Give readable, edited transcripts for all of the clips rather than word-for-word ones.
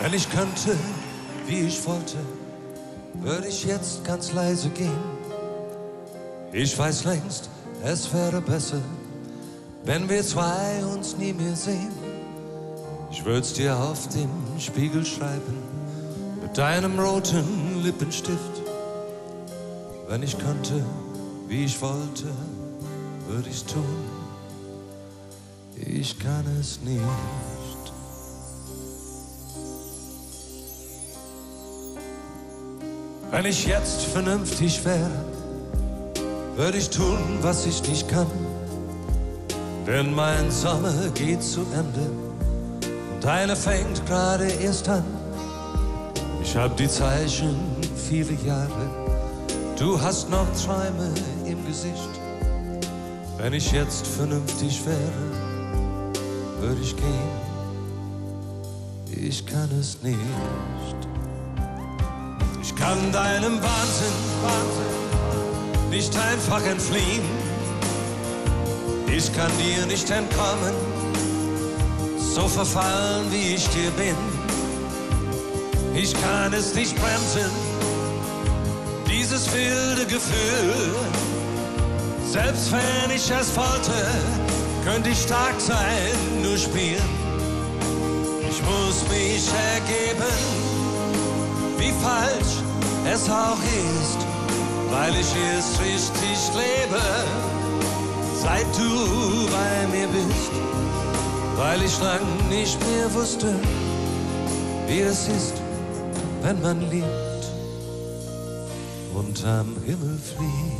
Wenn ich könnte, wie ich wollte, würde ich jetzt ganz leise gehen. Ich weiß längst, es wäre besser, wenn wir zwei uns nie mehr sehen. Ich würd's dir auf dem Spiegel schreiben, mit deinem roten Lippenstift. Wenn ich könnte, wie ich wollte, würde ich's tun. Ich kann es nicht. Wenn ich jetzt vernünftig wäre, würde ich tun, was ich nicht kann. Denn mein Sommer geht zu Ende und deine fängt gerade erst an. Ich hab die Zeichen viele Jahre, du hast noch Träume im Gesicht. Wenn ich jetzt vernünftig wäre, würde ich gehen. Ich kann es nicht. Ich kann deinem Wahnsinn nicht einfach entfliehen. Ich kann dir nicht entkommen, so verfallen wie ich dir bin. Ich kann es nicht bremsen, dieses wilde Gefühl. Selbst wenn ich es wollte, könnte ich stark sein, nur spielen. Ich muss mich ergeben, wie falsch es auch ist, weil ich es richtig lebe, seit du bei mir bist, weil ich lang nicht mehr wusste, wie es ist, wenn man liebt und am Himmel fliegt.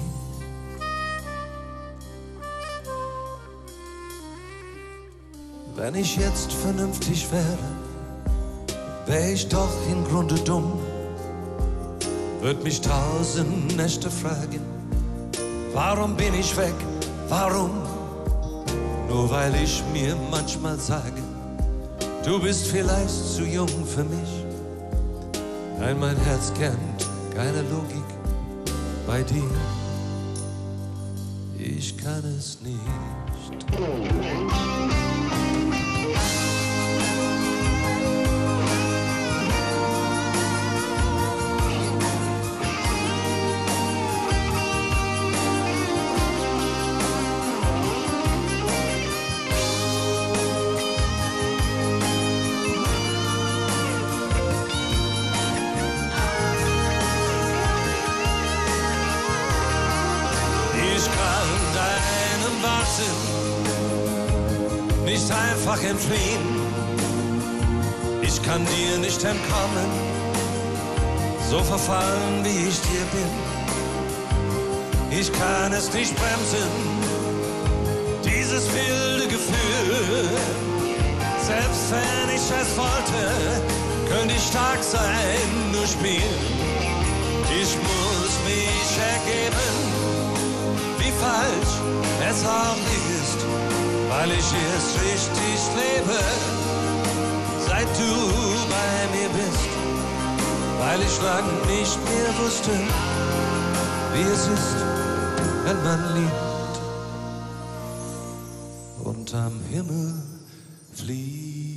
Wenn ich jetzt vernünftig wäre, wär ich doch im Grunde dumm. Würd mich 1000 Nächte fragen, warum bin ich weg, warum? Nur weil ich mir manchmal sage, du bist vielleicht zu jung für mich. Nein, mein Herz kennt keine Logik bei dir. Ich kann es nicht. Nicht einfach entfliehen, ich kann dir nicht entkommen, so verfallen wie ich dir bin. Ich kann es nicht bremsen, dieses wilde Gefühl. Selbst wenn ich es wollte, könnte ich stark sein, nur spielen. Ich muss mich ergeben, wie falsch es auch ist, weil ich erst richtig lebe, seit du bei mir bist, weil ich lang nicht mehr wusste, wie es ist, wenn man liebt und am Himmel fliegt.